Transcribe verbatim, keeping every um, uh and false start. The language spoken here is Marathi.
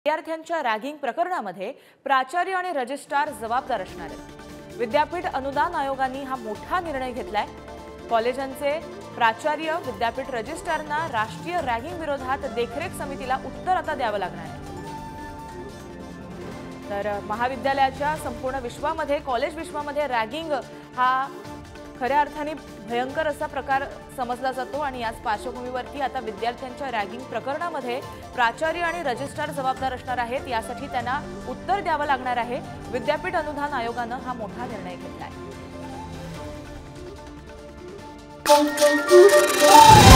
विद्यार्थ्यांच्या रॅगिंग प्रकरणामध्ये प्राचार्य आणि रजिस्ट्रार जबाबदार असणार आहेत। विद्यापीठ अनुदान आयोगाने हा मोठा निर्णय घेतलाय। कॉलेजांचे प्राचार्य विद्यापीठ रजिस्ट्रारना राष्ट्रीय रॅगिंग विरोधात देखरेख समितीला उत्तर आता द्यावं लागणार आहे। तर महाविद्यालयाच्या संपूर्ण विश्वामध्ये कॉलेज विश्वामध्ये रॅगिंग हा खऱ्या अर्थाने भयंकर असा प्रकार समजला जातो आणि याच पार्श्वभूमीवरती आता विद्यार्थ्यांच्या रॅगिंग प्रकरणामध्ये प्राचार्य आणि रजिस्ट्रार जबाबदार असणार आहेत। यासाठी त्यांना उत्तर द्यावं लागणार आहे। विद्यापीठ अनुदान आयोगाने हा मोठा निर्णय घेतलाय।